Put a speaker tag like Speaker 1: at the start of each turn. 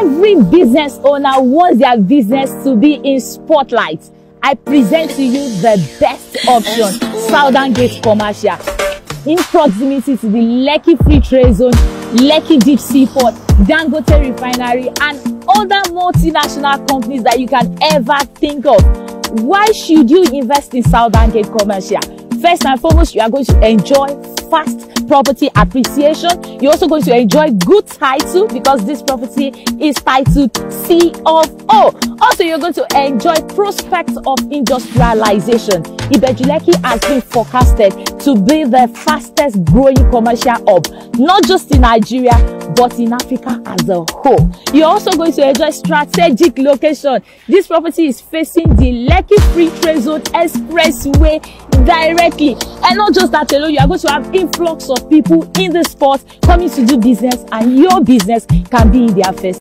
Speaker 1: Every business owner wants their business to be in spotlight. I present to you the best option, Southern Gate Commercial. In proximity to the Lekki Free Trade Zone, Lekki Deep Sea Port, Dangote Refinery, and other multinational companies that you can ever think of. Why should you invest in Southern Gate Commercial? First and foremost, you are going to enjoy fast property appreciation. You're also going to enjoy good title because this property is titled C of O. Also, you're going to enjoy prospects of industrialization. Ibeju Lekki has been forecasted to be the fastest growing commercial hub, not just in Nigeria, but in Africa as a whole. You're also going to enjoy strategic location. This property is facing the Lekki Free Trade Zone Expressway directly. And not just that alone, you are going to have influx of people in the spot coming to do business, and your business can be in their face.